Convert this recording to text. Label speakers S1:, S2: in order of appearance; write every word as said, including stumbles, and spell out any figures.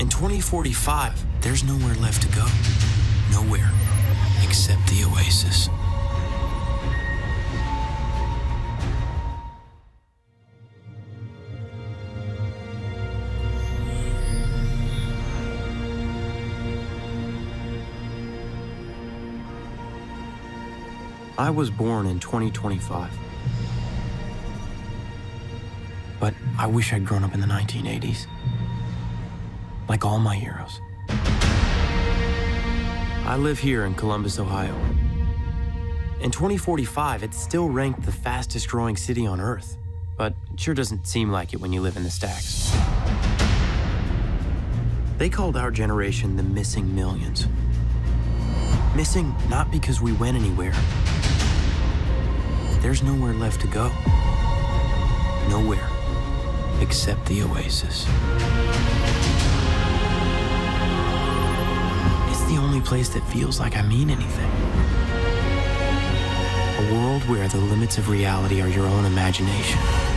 S1: In twenty forty-five, there's nowhere left to go. Nowhere except the oasis. I was born in twenty twenty-five. But I wish I'd grown up in the nineteen eighties. Like all my heroes. I live here in Columbus, Ohio. In twenty forty-five, it's still ranked the fastest growing city on Earth. But it sure doesn't seem like it when you live in the stacks. They called our generation the missing millions. Missing not because we went anywhere. There's nowhere left to go. Nowhere except the oasis. It's the only place that feels like I mean anything. A world where the limits of reality are your own imagination.